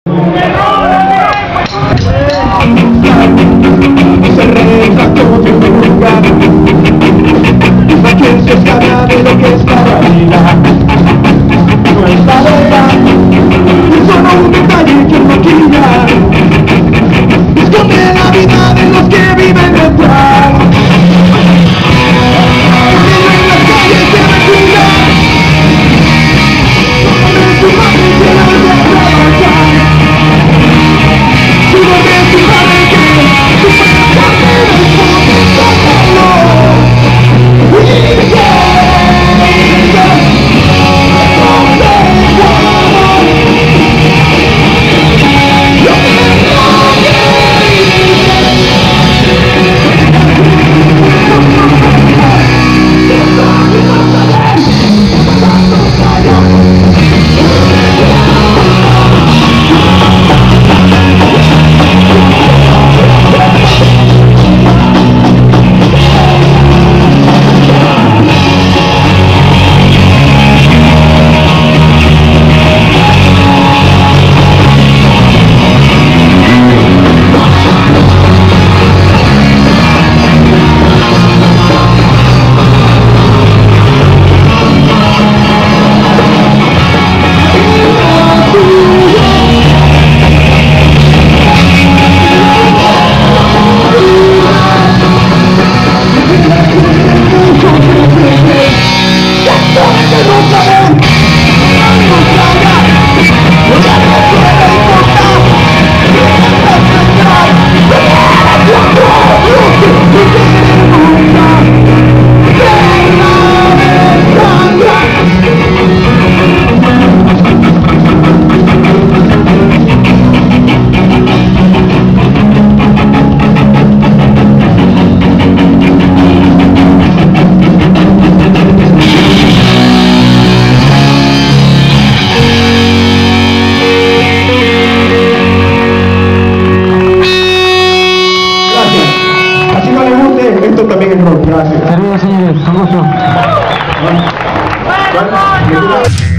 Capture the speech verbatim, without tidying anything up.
Se retrasó de un lugar, a quien se sabe de lo que es la vida. No es la verdad, es solo un detalle que maquilla, esconde la vida de los que viven detrás. En las calles se refugia, donde su madre se la de trabajar, donde su madre que su padre responde todo. We esto también es rock, gracias. Saludos, señores, con gusto. Bueno, bueno,